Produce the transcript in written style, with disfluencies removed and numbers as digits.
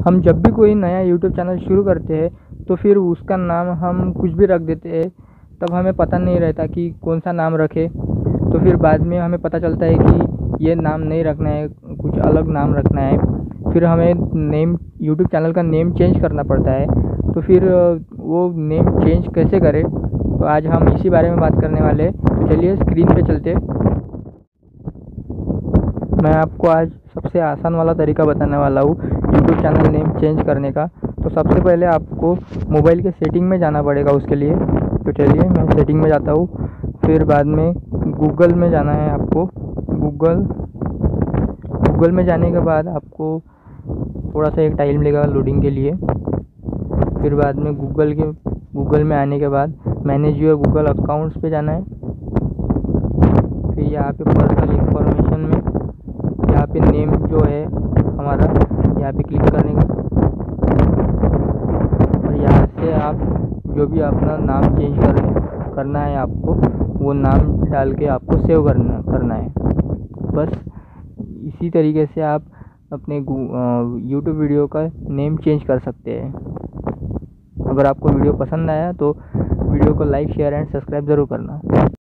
हम जब भी कोई नया यूट्यूब चैनल शुरू करते हैं तो फिर उसका नाम हम कुछ भी रख देते हैं। तब हमें पता नहीं रहता कि कौन सा नाम रखें। तो फिर बाद में हमें पता चलता है कि ये नाम नहीं रखना है, कुछ अलग नाम रखना है। फिर हमें यूट्यूब चैनल का नेम चेंज करना पड़ता है। तो फिर वो नेम चेंज कैसे करें, तो आज हम इसी बारे में बात करने वाले हैं। तो चलिए स्क्रीन पे चलते। मैं आपको आज सबसे आसान वाला तरीका बताने वाला हूँ यूट्यूब चैनल नेम चेंज करने का। तो सबसे पहले आपको मोबाइल के सेटिंग में जाना पड़ेगा उसके लिए। तो चलिए मैं सेटिंग में जाता हूँ। फिर बाद में गूगल में जाना है आपको। गूगल में जाने के बाद आपको थोड़ा सा एक टाइम लगेगा लोडिंग के लिए। फिर बाद में गूगल में आने के बाद मैनेज योर गूगल अकाउंट्स पे जाना है। फिर यहाँ पे पर्सनल इंफॉर्मेशन में यहाँ पे नेम जो है हमारा, यहाँ पे क्लिक करने का। और यहाँ से आप जो भी अपना नाम चेंज करना है आपको, वो नाम डाल के आपको सेव करना है। बस इसी तरीके से आप अपने यूट्यूब वीडियो का नेम चेंज कर सकते हैं। अगर आपको वीडियो पसंद आया तो वीडियो को लाइक, शेयर एंड सब्सक्राइब ज़रूर करना।